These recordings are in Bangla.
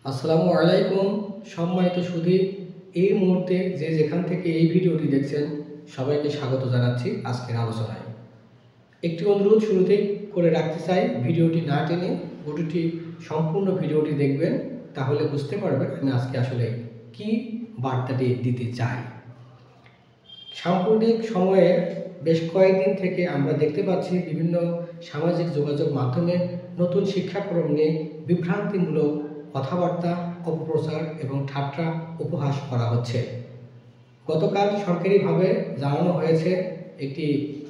আসসালামু আলাইকুম সম্মানিত সুধী। এই মুহূর্তে যে যেখান থেকে এই ভিডিওটি দেখছেন সবাইকে স্বাগত জানাচ্ছি আজকের আলোচনায়। একটি অনুরোধ শুরুতেই করে রাখতে চাই, ভিডিওটি না টেনে গোটিটি সম্পূর্ণ ভিডিওটি দেখবেন, তাহলে বুঝতে পারবেন আমি আজকে আসলে কি বার্তাটি দিতে চাই। সাম্প্রতিক সময়ে বেশ কয়েকদিন থেকে আমরা দেখতে পাচ্ছি বিভিন্ন সামাজিক যোগাযোগ মাধ্যমে নতুন শিক্ষাক্রম নিয়ে বিভ্রান্তিমূলক কথাবার্তা, অপপ্রচার এবং ঠাট্টা উপহাস করা হচ্ছে। গতকাল সরকারিভাবে জানানো হয়েছে, একটি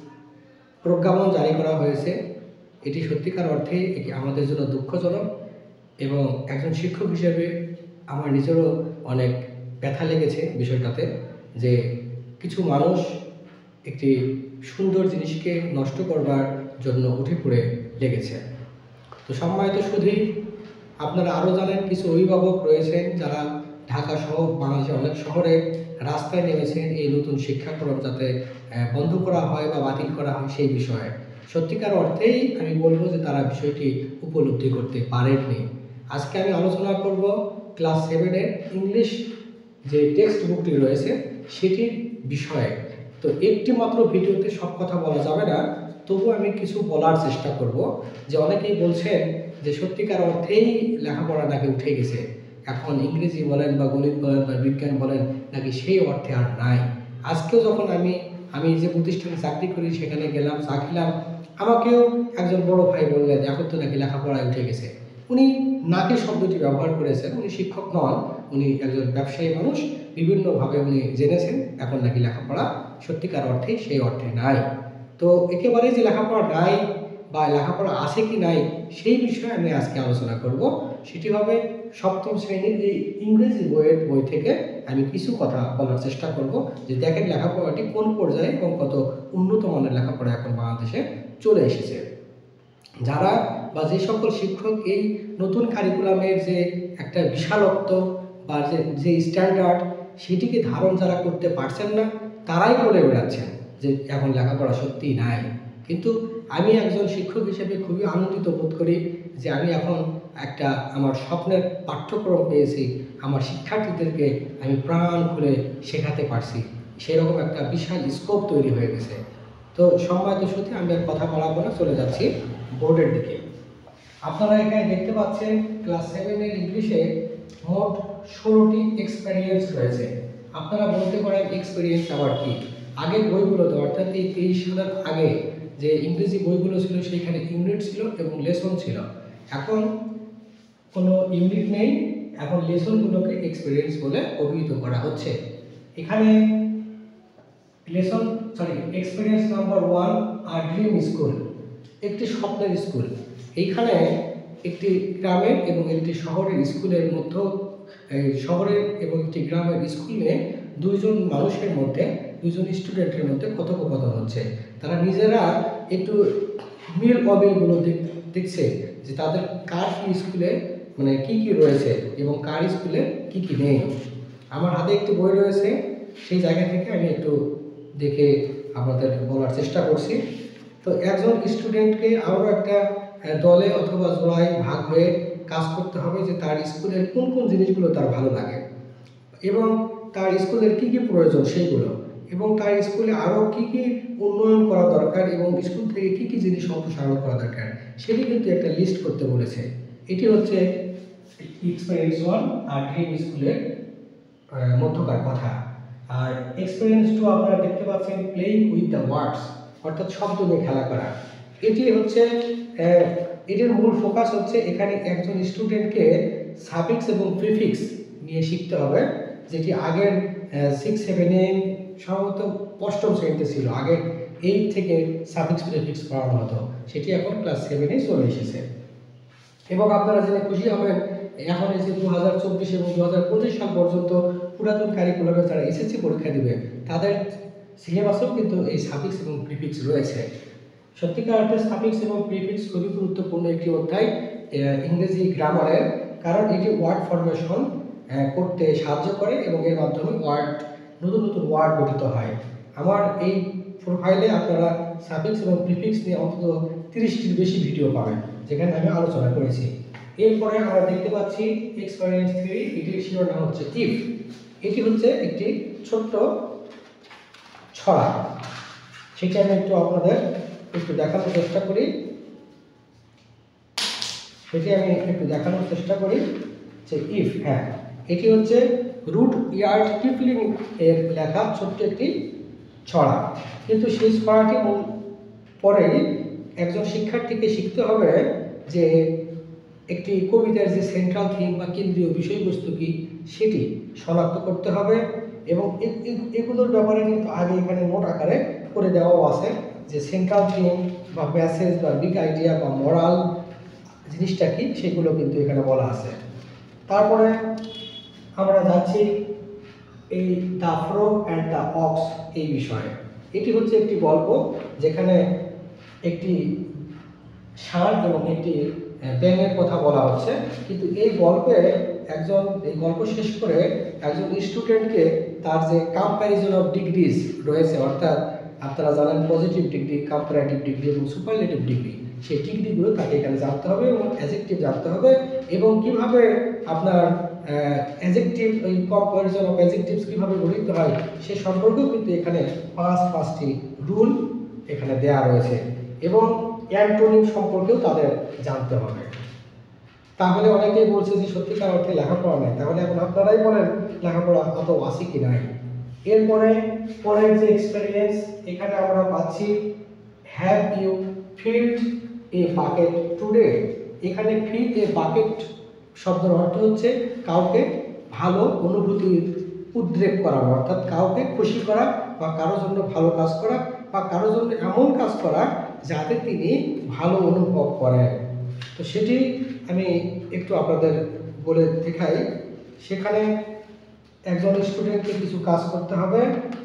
প্রজ্ঞাপন জারি করা হয়েছে। এটি সত্যিকার অর্থেই এটি আমাদের জন্য দুঃখজনক এবং একজন শিক্ষক হিসেবে আমার নিজেরও অনেক ব্যথা লেগেছে বিষয়টাতে, যে কিছু মানুষ একটি সুন্দর জিনিসকে নষ্ট করবার জন্য উঠে পড়ে লেগেছে। তো সম্মানিত সুধী, আপনারা আরও জানেন কিছু অভিভাবক রয়েছেন যারা ঢাকা সহ বাংলাদেশের অনেক শহরে রাস্তায় নেমেছেন এই নতুন শিক্ষাক্রম যাতে বন্ধ করা হয় বা বাতিল করা হয় সেই বিষয়ে। সত্যিকার অর্থেই আমি বলবো যে তারা বিষয়টি উপলব্ধি করতে পারেননি। আজকে আমি আলোচনা করব ক্লাস 7-এর ইংলিশ যে টেক্সট বুকটি রয়েছে সেটির বিষয়ে। তো একটি মাত্র ভিডিওতে সব কথা বলা যাবে না, তবু আমি কিছু বলার চেষ্টা করব। যে অনেকেই বলছেন যে সত্যিকার অর্থেই লেখাপড়া নাকি উঠে গেছে, এখন ইংরেজি বলেন বা গণিত বলেন বা বিজ্ঞান বলেন নাকি সেই অর্থে আর নাই। আজকেও যখন আমি যে প্রতিষ্ঠানে চাকরি করি সেখানে গেলাম, চা খেলাম, আমাকেও একজন বড় ভাই বললেন এখন তো নাকি লেখাপড়ায় উঠে গেছে। উনি নাকি শব্দটি ব্যবহার করেছেন, উনি শিক্ষক নন, উনি একজন ব্যবসায়ী মানুষ, বিভিন্নভাবে উনি জেনেছেন এখন নাকি লেখাপড়া সত্যিকার অর্থেই সেই অর্থে নাই। তো একেবারেই যে লেখাপড়া নাই বা লেখাপড়া আছে কি নাই সেই বিষয়ে আমি আজকে আলোচনা করব। সেটি হবে সপ্তম শ্রেণীর এই ইংরেজি বই থেকে আমি কিছু কথা বলার চেষ্টা করব, যে দেখেন লেখাপড়াটি কোন পর্যায়ে এবং কত উন্নত মানের লেখাপড়া এখন বাংলাদেশে চলে এসেছে। যারা বা যে সকল শিক্ষক এই নতুন কারিকুলামের যে একটা বিশালত্ব বা যে স্ট্যান্ডার্ড সেটিকে ধারণ যারা করতে পারছেন না, তারাই বলে বেড়াচ্ছেন যে এখন লেখাপড়া সত্যিই নাই। কিন্তু আমি একজন শিক্ষক হিসেবে খুবই আনন্দিত বোধ করি যে আমি এখন একটা আমার স্বপ্নের পাঠ্যক্রম পেয়েছি, আমার শিক্ষার্থীদেরকে আমি প্রাণ খুলে শেখাতে পারছি, সেরকম একটা বিশাল স্কোপ তৈরি হয়ে গেছে। তো সম্মানিত সুধী, আমি আর কথা বলাবো না, চলে যাচ্ছি বোর্ডের দিকে। আপনারা এখানে দেখতে পাচ্ছেন ক্লাস 7-এর ইংলিশে মোট 16টি এক্সপেরিয়েন্স রয়েছে। আপনারা বলতে পারেন এক্সপেরিয়েন্স আবার কি? আগের বইগুলোতে অর্থাৎ এই 23 সালের আগে যে ইংরেজি বইগুলো ছিল সেইখানে ইউনিট ছিল এবং লেসন ছিল। এখন কোনো ইউনিট নেই, এখন লেসনগুলোকে এক্সপেরিয়েন্স বলে অভিহিত করা হচ্ছে। এখানে এক্সপেরিয়েন্স নাম্বার 1 আর ড্রিম স্কুল, একটি স্বপ্নের স্কুল। এইখানে একটি গ্রামের এবং একটি শহরের স্কুলের মধ্যে, শহরের এবং একটি গ্রামের স্কুলে দুইজন মানুষের মধ্যে, দুইজন স্টুডেন্টের মধ্যে কথোপকথন হচ্ছে। তারা নিজেরা একটু মিল অমিলগুলো দেখছে যে তাদের কার কি স্কুলে মানে কি কি রয়েছে এবং কার স্কুলে কি কি নেই। আমার হাতে একটি বই রয়েছে, সেই জায়গা থেকে আমি একটু দেখে আপনাদের বলার চেষ্টা করছি। তো একজন স্টুডেন্টকে আরও একটা দলে অথবা জোড়ায় ভাগ হয়ে কাজ করতে হবে যে তার স্কুলের কোন কোন জিনিসগুলো তার ভালো লাগে এবং তার স্কুলের কী কী প্রয়োজন সেইগুলো, এবং তার স্কুলে আরও কী কী উন্নয়ন করা দরকার এবং স্কুল থেকে কী কী জিনিস সম্প্রসারণ করা দরকার সেটি কিন্তু একটা লিস্ট করতে বলেছে। এটি হচ্ছে এক্সপেরিয়েন্স 1 আর ড্রিম স্কুলের মধ্যকার কথা। আর এক্সপেরিয়েন্স 2 আপনারা দেখতে পাচ্ছেন প্লেইং উইথ দ্য ওয়ার্ডস, অর্থাৎ শব্দ নিয়ে খেলা করা। এটি হচ্ছে এটির মূল ফোকাস হচ্ছে এখানে একজন স্টুডেন্টকে সাফিক্স এবং প্রিফিক্স নিয়ে শিখতে হবে, যেটি আগের 6-7-এ সম্ভবত 8ম শ্রেণীতে ছিল। আগের 8 থেকে সাফিক্স প্রিফিক্স পড়ানো হতো, সেটি এখন ক্লাস 7-এ চলে এসেছে। এবং আপনারা জেনে খুশি হবেন এখন এই যে 2024 এবং 2025 সাল পর্যন্ত পুরাতন কারিকুলামে যারা এসএসসি পরীক্ষা দিবে তাদের সিলেবাসেও কিন্তু এই সাফিক্স এবং প্রিফিক্স রয়েছে। সত্যিকার অর্থে সাফিক্স এবং প্রিফিক্স খুবই গুরুত্বপূর্ণ একটি অধ্যায় ইংরেজি গ্রামারের, কারণ এটি ওয়ার্ড ফরমেশন করতে সাহায্য করে এবং এর মাধ্যমে নতুন নতুন ওয়ার্ড গঠিত হয়। আমার এই প্রোফাইলে আপনারা সাফিক্স এবং প্রিফিক্স নিয়ে অন্তত 30টির বেশি ভিডিও পাবেন যেখানে আমি আলোচনা করেছি। এরপরে আমরা দেখতে পাচ্ছি এক্সপেরিয়েন্স থিওরি, এটির শিরোনাম হচ্ছে ইফ। এটি হচ্ছে একটি ছোট্ট ছড়া, সেটা আমি আপনাদের একটু দেখানোর চেষ্টা করি। যে ইফ, হ্যাঁ, এটি হচ্ছে রুডইয়ার্ড কিপলিং এর লেখা ছোট্ট একটি ছড়া, কিন্তু সেই ছড়াটি পরেই একজন শিক্ষার্থীকে শিখতে হবে যে একটি কবিতার যে সেন্ট্রাল থিম বা কেন্দ্রীয় বিষয়বস্তু কি সেটি শনাক্ত করতে হবে। এবং এগুলোর ব্যাপারে কিন্তু আগে এখানে মোট আকারে করে দেওয়াও আছে, যে সেন্ট্রাল থিম বা মেসেজ বা বিগ আইডিয়া বা মোরাল জিনিসটা কি সেগুলো কিন্তু এখানে বলা আছে। তারপরে আমরা যাচ্ছি এই the frog and the ox এই বিষয়ে। এটি হচ্ছে একটি গল্প যেখানে একটি ষাঁড় এবং একটি ব্যাঙের কথা বলা হচ্ছে, কিন্তু এই গল্প শেষ করে একজন স্টুডেন্টকে তার যে কম্প্যারিজন অফ ডিগ্রিজ রয়েছে, অর্থাৎ আপনারা জানেন পজিটিভ ডিগ্রি, কম্পারেটিভ ডিগ্রি এবং সুপারলেটিভ ডিগ্রি, সেই ডিগ্রিগুলো তাকে এখানে জানতে হবে এবং অ্যাডজেক্টিভ জানতে হবে, এবং কিভাবে আপনার অ্যাডজেক্টিভ, এই কম্পারিজন অফ অ্যাডজেক্টিভস কীভাবে গঠিত হয় সে সম্পর্কেও কিন্তু এখানে পাঁচটি রুল এখানে দেয়া রয়েছে, এবং অ্যান্টোনিম সম্পর্কেও তাদের জানতে হবে। তাহলে অনেকেই বলছে যে সত্যিকার অর্থে লেখাপড়া নেই, তাহলে এখন আপনারাই বলেন লেখাপড়া কত আছে কি নাই। এরপরে পরের যে এক্সপেরিয়েন্স, এখানে আমরা পাচ্ছি have you filled a bucket today. এখানে ফিল এ বাকেট শব্দের অর্থ হচ্ছে কাউকে ভালো অনুভূতির উদ্রেক করানো, অর্থাৎ কাউকে খুশি করা বা কারোর জন্য ভালো কাজ করা বা কারোর জন্য এমন কাজ করা যাতে তিনি ভালো অনুভব করেন। তো সেটি আমি একটু আপনাদের বলে দেখাই। সেখানে একজন স্টুডেন্টকে কিছু কাজ করতে হবে।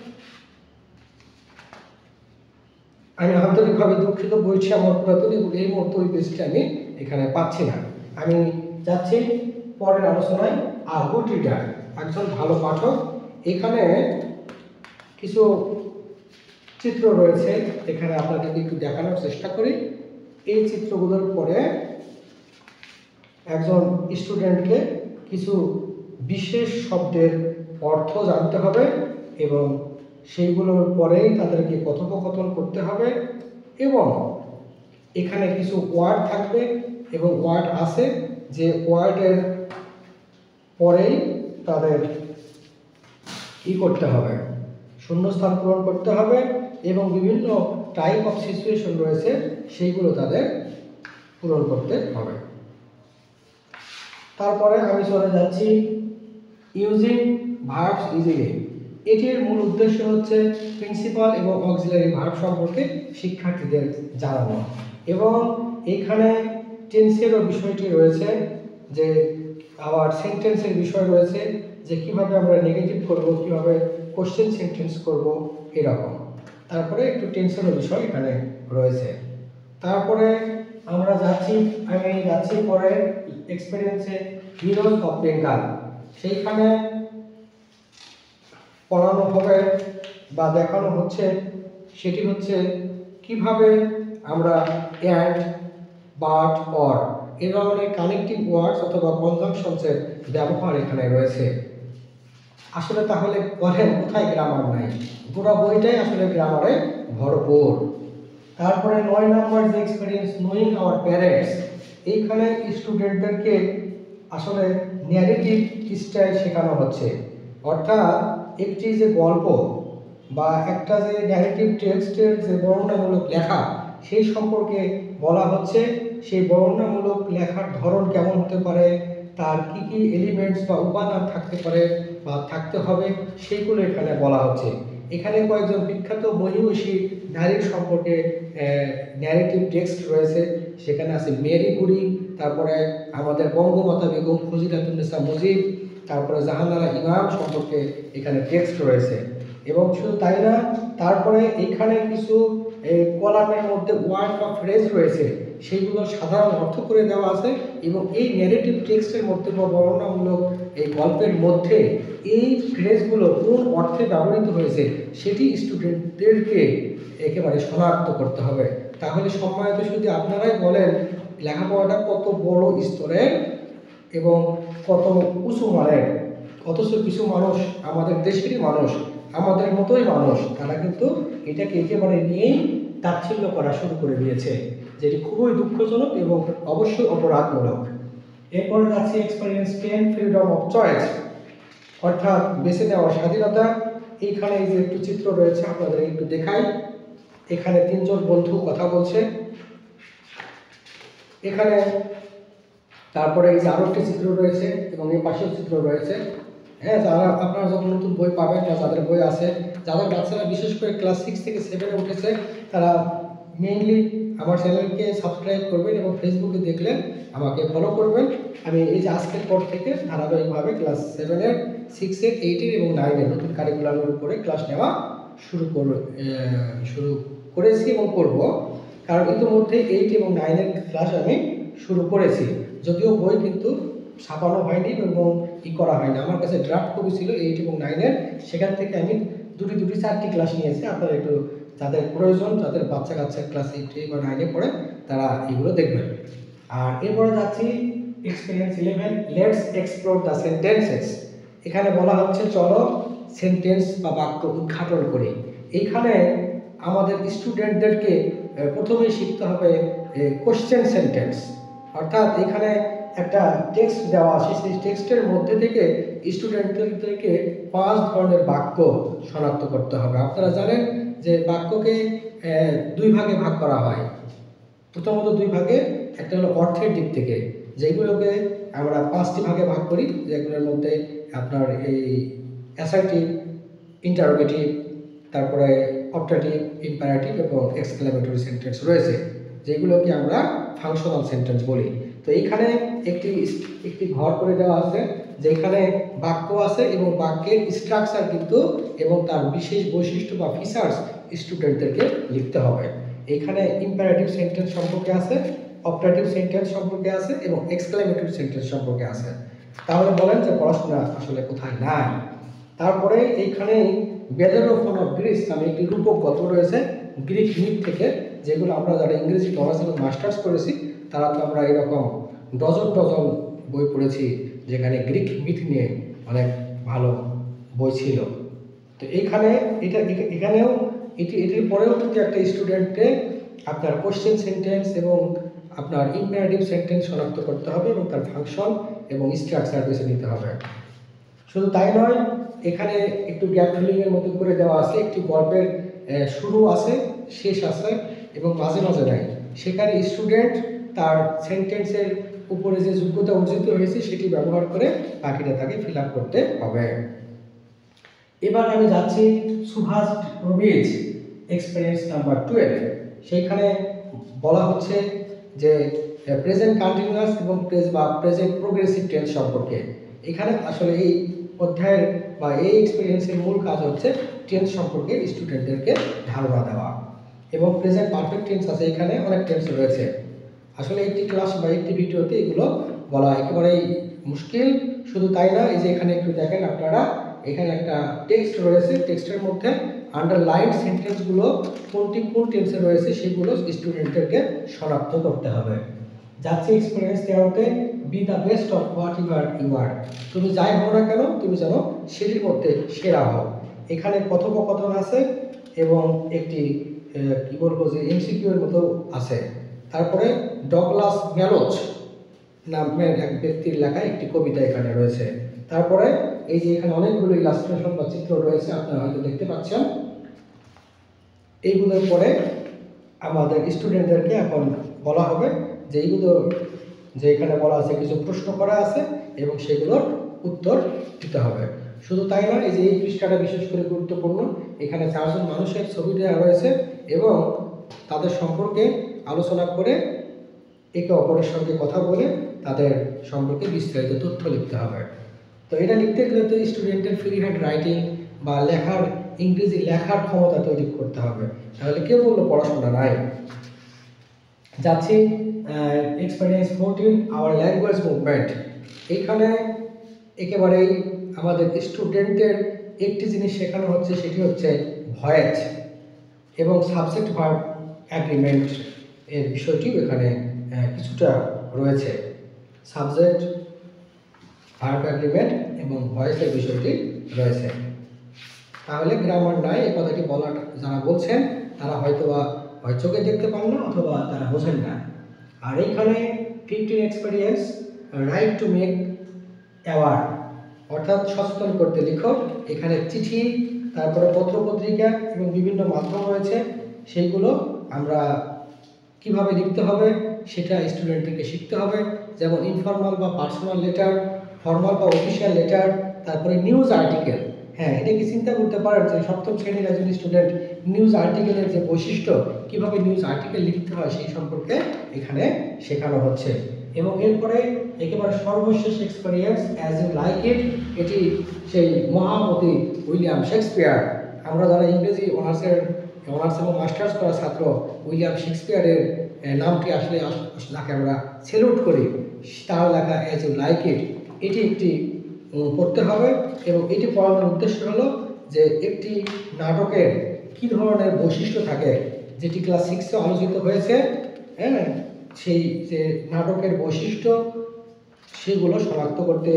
আমি আন্তরিকভাবে দুঃখিত, বইটি আমার পুরাতন এবং এই মুহূর্তে ওই পেজটি আমি এখানে পাচ্ছি না। আমি যাচ্ছি পরের আলোচনায়। আর গুড রিডার, একজন ভালো পাঠক। এখানে কিছু চিত্র রয়েছে, এখানে আপনাদেরকে একটু দেখানোর চেষ্টা করি। এই চিত্রগুলোর পরে একজন স্টুডেন্টকে কিছু বিশেষ শব্দের অর্থ জানতে হবে এবং সেইগুলোর পরেই তাদেরকে কথোপকথন করতে হবে, এবং এখানে কিছু ওয়ার্ড থাকবে এবং ওয়ার্ড আছে যে ওয়ার্ডের পরেই তাদের করতে হবে, শূন্যস্থান পূরণ করতে হবে, এবং বিভিন্ন টাইপ অফ সিচুয়েশন রয়েছে সেইগুলো তাদের পূরণ করতে হবে। তারপরে আমি চলে যাচ্ছি ইউজিং ভার্বস ইজিলি। এটির মূল উদ্দেশ্য হচ্ছে প্রিন্সিপাল এবং অক্সিলারি ভার্ব সম্পর্কে শিক্ষার্থীদের জানানো, এবং এইখানে টেন্সেরও বিষয়টি রয়েছে, যে আবার সেন্টেন্সের বিষয় রয়েছে, যে কিভাবে আমরা নেগেটিভ করব, কিভাবে কোশ্চেন সেন্টেন্স করব, এরকম। তারপরে একটু টেন্সেরও বিষয় এখানে রয়েছে। তারপরে আমি যাচ্ছি পরে এক্সপেরিয়েন্সে হিরোজ অফ বেঙ্গল। সেইখানে পড়ানো হবে বা দেখানো হচ্ছে, সেটি হচ্ছে কিভাবে আমরা অ্যান্ড, বাট, অর এই ধরনের কানেক্টিভ ওয়ার্ডস অথবা কনজাংশনসের ব্যবহার এখানে রয়েছে। আসলে তাহলে বলেন কোথায় গ্রামার নাই? পুরো বইটাই আসলে গ্রামারে ভরপুর। তারপরে 9 নম্বর যে এক্সপেরিয়েন্স, নোয়িং আওয়ার প্যারেন্টস। এইখানে স্টুডেন্টদেরকে আসলে ন্যারেটিভ স্টাইল শেখানো হচ্ছে, অর্থাৎ একটি যে গল্প বা একটা যে ন্যারেটিভ টেক্সটের যে বর্ণনামূলক লেখা সেই সম্পর্কে বলা হচ্ছে। সেই বর্ণনামূলক লেখার ধরন কেমন হতে পারে, তার কি কি এলিমেন্টস বা উপাদান থাকতে পারে বা থাকতে হবে, সেইগুলো এখানে বলা হচ্ছে। এখানে কয়েকজন বিখ্যাত মহিষী নারীর সম্পর্কে ন্যারেটিভ টেক্সট রয়েছে। সেখানে আছে মেরি কুরি, তারপরে আমাদের বঙ্গমাতা বেগম ফজিলাতুন্নেসা মুজিব, তারপরে জাহানারা ইমাম সম্পর্কে এখানে টেক্সট রয়েছে। এবং শুধু তাই না, তারপরে এখানে কিছু কলামের মধ্যে ওয়ার্ড বা ফ্রেজ রয়েছে, সেইগুলোর সাধারণ অর্থ করে দেওয়া আছে, এবং এই ন্যারেটিভ টেক্সটের মধ্যে বা বর্ণনামূলক এই গল্পের মধ্যে এই ফ্রেজগুলো কোন অর্থে ব্যবহৃত হয়েছে সেটি স্টুডেন্টদেরকে একেবারে শনাক্ত করতে হবে। তাহলে সম্মানিত শুধু আপনারাই বলেন লেখাপড়াটা কত বড় স্তরের এবং কত উঁচু মানের, অথচ কিছু মানুষ, আমাদের দেশেরই মানুষ, আমাদের মতোই মানুষ, তারা কিন্তু এটাকে একেবারে নিয়েই তাচ্ছিল্য করা শুরু করে দিয়েছে, যেটি খুবই দুঃখজনক এবং অবশ্যই অপরাধমূলক। এরপরে যাচ্ছে এক্সপেরিয়েন্স 10 ফ্রিডম অফ চয়েস, অর্থাৎ বেছে নেওয়ার স্বাধীনতা। এইখানে এই যে একটু চিত্র রয়েছে, আপনাদের একটু দেখাই। এখানে তিনজন বন্ধু কথা বলছে, এখানে তারপরে এই যে আরো একটি চিত্র রয়েছে এবং এই পাশেও চিত্র রয়েছে। হ্যাঁ, যারা আপনারা যখন নতুন বই পাবেন বা যাদের বই আছে, যাদের বাচ্চারা বিশেষ করে ক্লাস 6 থেকে 7-এ উঠেছে, তারা মেইনলি আমার চ্যানেলকে সাবস্ক্রাইব করবেন এবং ফেসবুকে দেখলে আমাকে ফলো করবেন। আমি এই যে আজকের পর থেকে ধারাবাহিকভাবে ক্লাস 7-এর, 6-এর, 8-এর এবং 9-এর নতুন কারিকুলামের উপরে ক্লাস নেওয়া শুরু করেছি এবং করব। কারণ ইতিমধ্যে 8 এবং 9-এর ক্লাস আমি শুরু করেছি, যদিও বই কিন্তু ছাপানো হয়নি এবং করা হয়নি। আমার কাছে ড্রাফট কপি ছিল 8 এবং 9-এর, সেখান থেকে আমি দুটি 4টি ক্লাস নিয়েছি। আপনারা একটু যাদের প্রয়োজন, যাদের বাচ্চা কাচ্চা ক্লাস 8 বা 9-এ পড়ে, তারা এগুলো দেখবেন। আর এরপরে যাচ্ছি experience 11, let's explore the sentences. এখানে বলা হচ্ছে চলো সেন্টেন্স বা বাক্য উদ্ঘাটন করি। এইখানে আমাদের স্টুডেন্টদেরকে প্রথমেই শিখতে হবে কোশ্চেন সেন্টেন্স, অর্থাৎ এখানে একটা টেক্সট দেওয়া আছে, সেই টেক্সটের মধ্যে থেকে স্টুডেন্টদেরকে 5 ধরনের বাক্য শনাক্ত করতে হবে। আপনারা জানেন যে বাক্যকে 2 ভাগে ভাগ করা হয়। প্রথমত 2 ভাগে, একটা হলো অর্থের দিক থেকে, যেগুলোকে আমরা 5টি ভাগে ভাগ করি, যেগুলোর মধ্যে আপনার এই অ্যাসার্টিভ, ইন্টারোগেটিভ, তারপরে অপটেটিভ, ইম্পারেটিভ এবং এক্সক্লেমেটরি সেন্টেন্স রয়েছে, যেগুলোকে আমরা ফাংশনাল সেন্টেন্স বলি। তো এইখানে একটি ঘর করে দেওয়া আছে, যেখানে বাক্য আছে এবং বাক্যের স্ট্রাকচার কিন্তু এবং তার বিশেষ বৈশিষ্ট্য বা ফিচার্স স্টুডেন্টদেরকে লিখতে হবে। এইখানে ইম্পারেটিভ সেন্টেন্স সম্পর্কে আছে, অপটেটিভ সেন্টেন্স সম্পর্কে আছে এবং এক্সক্লেমেটরি সেন্টেন্স সম্পর্কে আছে। তাহলে বলেন যে পড়াশোনা আসলে কোথায় নাই? তারপরে এইখানে বেলেরোফোন অফ গ্রিস নামে একটি রূপক গল্প রয়েছে গ্রিক মিথ থেকে, যেগুলো আমরা যারা ইংরেজি অনার্স এবং মাস্টার্স করেছি, তারা তো আমরা এরকম ডজন ডজন বই পড়েছি, যেখানে গ্রিক মিথ নিয়ে অনেক ভালো বই ছিল। তো এখানেও এটির পরেও কিন্তু একটা স্টুডেন্টকে আপনার কোশ্চেন সেন্টেন্স এবং আপনার ইম্পারেটিভ সেন্টেন্স শনাক্ত করতে হবে এবং তার ফাংশন এবং স্ট্রাকচার বেছে নিতে হবে। শুধু তাই নয়, এখানে একটু গ্যাপ ফিলিংয়ের মতো করে দেওয়া আছে, একটি গল্পের শুরু আছে, শেষ আছে এবং মাঝে মাঝে নাই। সেখানে স্টুডেন্ট তার সেন্টেন্সের উপরে যে যোগ্যতা অর্জিত হয়েছে সেটি ব্যবহার করে বাকিটা তাকে ফিল আপ করতে হবে। এবার আমি যাচ্ছি সুভাষ রবিজ এক্সপেরিয়েন্স নাম্বার 12। সেইখানে বলা হচ্ছে যে প্রেজেন্ট কন্টিনিউয়াস এবং প্রেজেন্ট প্রোগ্রেসিভ টেন্স সম্পর্কে। এখানে আসলে এই অধ্যায়ের বা এই এক্সপেরিয়েন্সের মূল কাজ হচ্ছে টেন্স সম্পর্কে স্টুডেন্টদেরকে ধারণা দেওয়া এবং প্রেজেন্ট পারফেক্ট টেন্স আছে, এখানে অনেক টেন্স রয়েছে। আসলে একটি ক্লাস বা একটি ভিডিওতে এগুলো বলা একেবারেই মুশকিল। শুধু তাই না, এই যে এখানে একটু দেখেন আপনারা, এখানে একটা টেক্সট রয়েছে, টেক্সটের মধ্যে আন্ডারলাইন সেন্টেন্সগুলো কোনটি কোন টেন্সে রয়েছে সেগুলো স্টুডেন্টদেরকে শনাক্ত করতে হবে। যাচ্ছে এক্সপেরিয়েন্স 13-তে, be the best of whatever you are. তুমি যাই হও না কেন, তুমি যেন সেটির মধ্যে সেরা হও। এখানে কথোপকথন আছে এবং একটি কি বলবো যে এমসিকিউ এর মতো আছে। তারপরে ডগলাস ম্যালোচ নামের এক ব্যক্তির লেখা একটি কবিতা এখানে রয়েছে। তারপরে এই যে এখানে অনেকগুলো ইলাস্ট্রেশন বা চিত্র রয়েছে, আপনারা হয়তো দেখতে পাচ্ছেন। এইগুলোর পরে আমাদের স্টুডেন্টদেরকে এখন বলা হবে যে এইগুলো যে এখানে বলা আছে কিছু প্রশ্ন করা আছে এবং সেগুলোর উত্তর দিতে হবে। শুধু তাই না, এই যে এই পৃষ্ঠাটা বিশেষ করে গুরুত্বপূর্ণ। এখানে 4 জন মানুষের ছবি দেওয়া রয়েছে এবং তাদের সম্পর্কে আলোচনা করে একে অপরের সঙ্গে কথা বলে তাদের সম্পর্কে বিস্তারিত তথ্য লিখতে হবে। তো এটা লিখতে গেলে তো স্টুডেন্টের ফ্রি হ্যান্ড রাইটিং বা ইংরেজি লেখার ক্ষমতা তৈরি করতে হবে, তাহলে কেউ বললো পড়াশোনা নাই। যাচ্ছি এক্সপেরিয়েন্স 14, আওয়ার ল্যাঙ্গুয়েজ মুভমেন্ট। এইখানে একেবারেই আমাদের স্টুডেন্টের একটি জিনিস শেখানো হচ্ছে, সেটি হচ্ছে ভয়েস এবং সাবজেক্ট ভার্ব অ্যাগ্রিমেন্ট এর বিষয়টিও এখানে কিছুটা রয়েছে। সাবজেক্ট, ভার্ব এগ্রিমেন্ট এবং ভয়েসের বিষয়টি রয়েছে। তাহলে গ্রামার নাই এই কথাটি বলার যারা বলছেন তারা হয়তো চোখে দেখতে পান না অথবা তারা বোঝেন না। আর এইখানে 15 experience write to make aware, অর্থাৎ সচেতন করতে লিখো। এখানে চিঠি, তারপরে পত্রপত্রিকা এবং বিভিন্ন মাধ্যম রয়েছে, সেইগুলো আমরা কিভাবে লিখতে হবে সেটা স্টুডেন্টদেরকে শিখতে হবে। যেমন ইনফর্মাল বা পার্সোনাল লেটার, ফর্মাল বা অফিসিয়াল লেটার, তারপরে নিউজ আর্টিকেল। হ্যাঁ, এটা কি চিন্তা করতে পারেন যে সপ্তম শ্রেণীর একজন স্টুডেন্ট নিউজ আর্টিকেলের যে বৈশিষ্ট্য, কিভাবে নিউজ আর্টিকেল লিখতে হয় সেই সম্পর্কে এখানে শেখানো হচ্ছে। এবং এরপরে একেবারে সর্বশেষ experience as you like it, এটি সেই মহামতি উইলিয়াম শেক্সপিয়ার। আমরা যারা ইংরেজি অনার্স এবং মাস্টার্স করা ছাত্র, উইলিয়াম শেক্সপিয়ারের নামটি আসলে যাকে আমরা সেলুট করি, তার লেখা অ্যাজ ইউ লাইক ইট, এটি একটি পড়তে হবে। এবং এটি পড়ানোর উদ্দেশ্য হলো যে একটি নাটকের কী ধরনের বৈশিষ্ট্য থাকে, যেটি ক্লাস 6-এ আলোচিত হয়েছে। হ্যাঁ, সেই যে নাটকের বৈশিষ্ট্য সেগুলো শনাক্ত করতে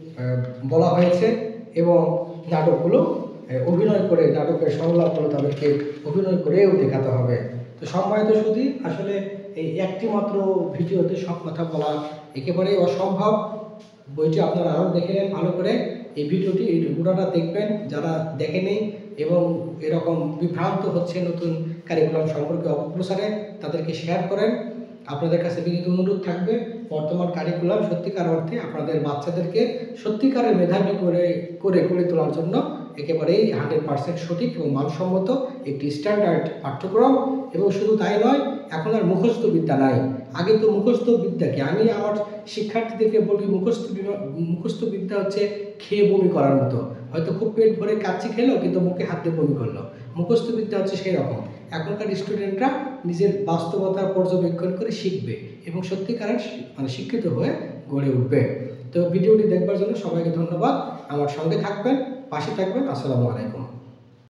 বলা হয়েছে এবং নাটকগুলো অভিনয় করে, নাটকের সংলাপগুলো তাদেরকে অভিনয় করেও দেখাতে হবে। তো সম্মানিত শুধু আসলে এই একটি মাত্র ভিডিওতে সব কথা বলা একেবারেই অসম্ভব। বইটি আপনারা আরও দেখে নেন ভালো করে। এই ভিডিওটি পুরোটা দেখবেন যারা দেখেনি এবং এরকম বিভ্রান্ত হচ্ছে নতুন কারিকুলাম সম্পর্কে অপপ্রচারে, তাদেরকে শেয়ার করেন। আপনাদের কাছে বিনীত অনুরোধ থাকবে, বর্তমান কারিকুলাম সত্যিকার অর্থে আপনাদের বাচ্চাদেরকে সত্যিকারের মেধাবী করে তোলার জন্য একেবারেই 100% সঠিক এবং মানসম্মত একটি স্ট্যান্ডার্ড পাঠ্যক্রম। এবং শুধু তাই নয়, এখন আর মুখস্থ বিদ্যা নাই। আগে তো মুখস্থ বিদ্যাকে আমি আমার শিক্ষার্থীদেরকে বলি, মুখস্থ বিদ্যা হচ্ছে খেয়ে বমি করার মতো। হয়তো খুব পেট ভরে কাচ্চি খেলো কিন্তু মুখে হাত দিয়ে বমি করলো। মুখস্থ বিদ্যা হচ্ছে সেই রকম। এখনকার স্টুডেন্টরা নিজের বাস্তবতা পর্যবেক্ষণ করে শিখবে এবং সত্যিকারের শিক্ষিত হয়ে গড়ে উঠবে। তো ভিডিওটি দেখবার জন্য সবাইকে ধন্যবাদ। আমার সঙ্গে থাকবেন, পাশে থাকবেন। আসসালামু আলাইকুম।